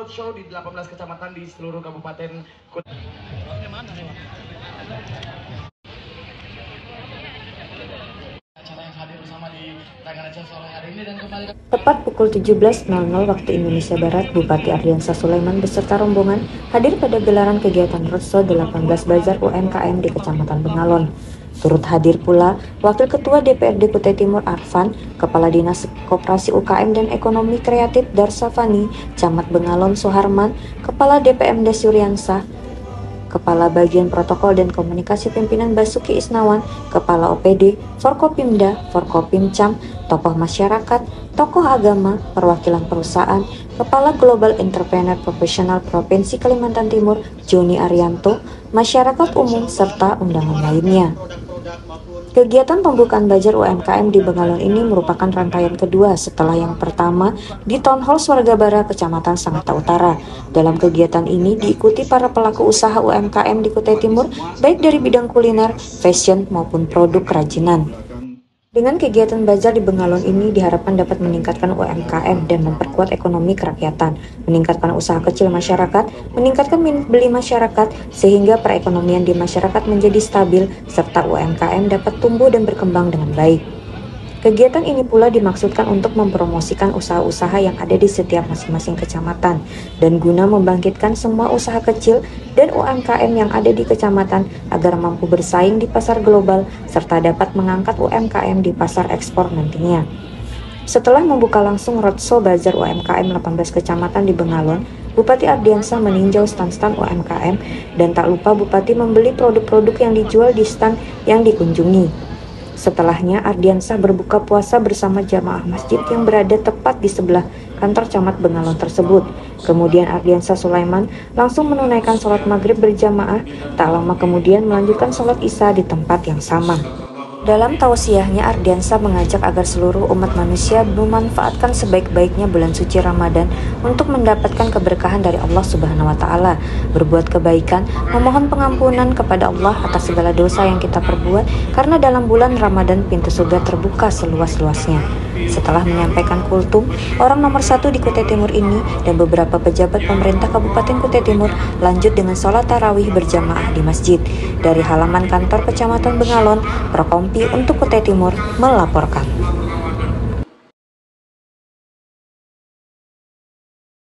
roadshow di 18 kecamatan di seluruh kabupaten kota. Tepat pukul 17.00 waktu Indonesia Barat, Bupati Ardiansah Sulaiman beserta rombongan hadir pada gelaran kegiatan roadshow 18 Bazar UMKM di Kecamatan Bengalon. Turut hadir pula Wakil Ketua DPRD Kutai Timur Arfan, Kepala Dinas Koperasi UKM dan Ekonomi Kreatif Darsafani, Camat Bengalon Suharman, Kepala DPMD Suryansah, Kepala Bagian Protokol dan Komunikasi Pimpinan Basuki Isnawan, Kepala OPD, Forkopimda, Forkopimcam, tokoh masyarakat, tokoh agama, perwakilan perusahaan, Kepala Global Entrepreneur Profesional Provinsi Kalimantan Timur, Joni Arianto, masyarakat umum, serta undangan lainnya. Kegiatan pembukaan Bazar UMKM di Bengalon ini merupakan rangkaian kedua setelah yang pertama di Town Hall Swargabara, Kecamatan Sangatta Utara. Dalam kegiatan ini diikuti para pelaku usaha UMKM di Kutai Timur, baik dari bidang kuliner, fashion, maupun produk kerajinan. Dengan kegiatan Bazar di Bengalon ini diharapkan dapat meningkatkan UMKM dan memperkuat ekonomi kerakyatan, meningkatkan usaha kecil masyarakat, meningkatkan minat beli masyarakat, sehingga perekonomian di masyarakat menjadi stabil, serta UMKM dapat tumbuh dan berkembang dengan baik. Kegiatan ini pula dimaksudkan untuk mempromosikan usaha-usaha yang ada di setiap masing-masing kecamatan dan guna membangkitkan semua usaha kecil dan UMKM yang ada di kecamatan agar mampu bersaing di pasar global serta dapat mengangkat UMKM di pasar ekspor nantinya. Setelah membuka langsung roadshow Bazar UMKM 18 kecamatan di Bengalon, Bupati Ardiansah meninjau stand-stand UMKM dan tak lupa Bupati membeli produk-produk yang dijual di stand yang dikunjungi. Setelahnya, Ardiansah berbuka puasa bersama jamaah masjid yang berada tepat di sebelah kantor camat Bengalon tersebut. Kemudian Ardiansah Sulaiman langsung menunaikan sholat maghrib berjamaah, tak lama kemudian melanjutkan sholat isya di tempat yang sama. Dalam tausiahnya, Ardiansah mengajak agar seluruh umat manusia memanfaatkan sebaik-baiknya bulan suci Ramadan untuk mendapatkan keberkahan dari Allah Subhanahu wa Ta'ala, berbuat kebaikan, memohon pengampunan kepada Allah atas segala dosa yang kita perbuat, karena dalam bulan Ramadan pintu surga terbuka seluas-luasnya. Setelah menyampaikan kultum, orang nomor 1 di Kutai Timur ini dan beberapa pejabat pemerintah Kabupaten Kutai Timur lanjut dengan sholat tarawih berjamaah di masjid. Dari halaman kantor Kecamatan Bengalon, Prokompi untuk Kutai Timur melaporkan.